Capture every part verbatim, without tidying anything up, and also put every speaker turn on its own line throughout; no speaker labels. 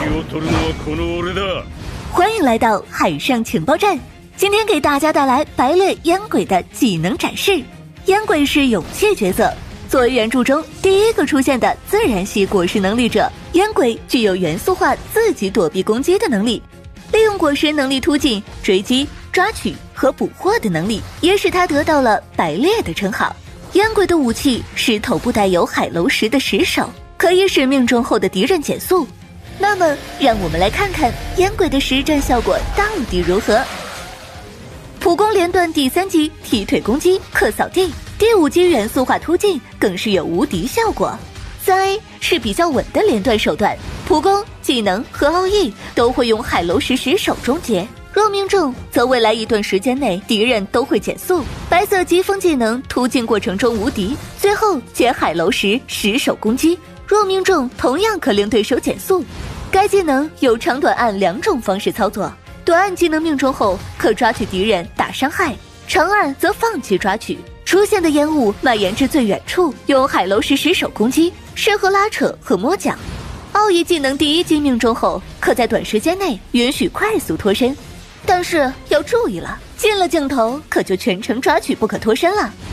欢迎来到海上情报站，今天给大家带来白猎烟鬼的技能展示。烟鬼是勇气角色，作为原著中第一个出现的自然系果实能力者，烟鬼具有元素化自己躲避攻击的能力，利用果实能力突进、追击、抓取和捕获的能力，也使他得到了白猎的称号。烟鬼的武器是头部带有海楼石的石手，可以使命中后的敌人减速。那么让我们来看看烟鬼的实战效果到底如何。普攻连段第三击踢腿攻击可扫地，第五击元素化突进更是有无敌效果。三 A 是比较稳的连段手段，普攻、技能和奥义都会用海楼石石手终结。若命中，则未来一段时间内敌人都会减速。白色疾风技能突进过程中无敌，最后接海楼石石手攻击，若命中同样可令对手减速。该技能有长短按两种方式操作，短按技能命中后可抓取敌人打伤害，长按则放弃抓取。出现的烟雾蔓延至最远处，用海楼石石手攻击，适合拉扯和摸奖。奥义技能第一击命中后，可在短时间内允许快速脱身，但是要注意了，进了镜头可就全程抓取不可脱身了。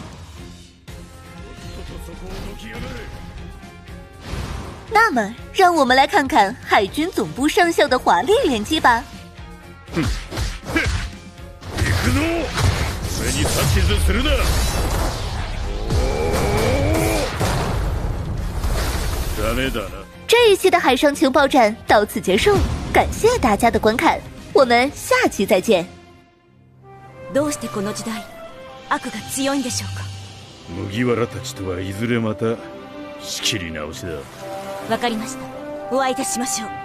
那么让我们来看看海军总部上校的华丽连击吧。
哼哼，行くぞ！それに指図するな！ダメだな。
这一期的海上情报站到此结束，感谢大家的观看，我们下期再见。
どうしてこの時代、悪が強いんでしょうか。
麦わらたちとはいずれまた仕切り直しだ。
わかりました。お会いいたしましょう。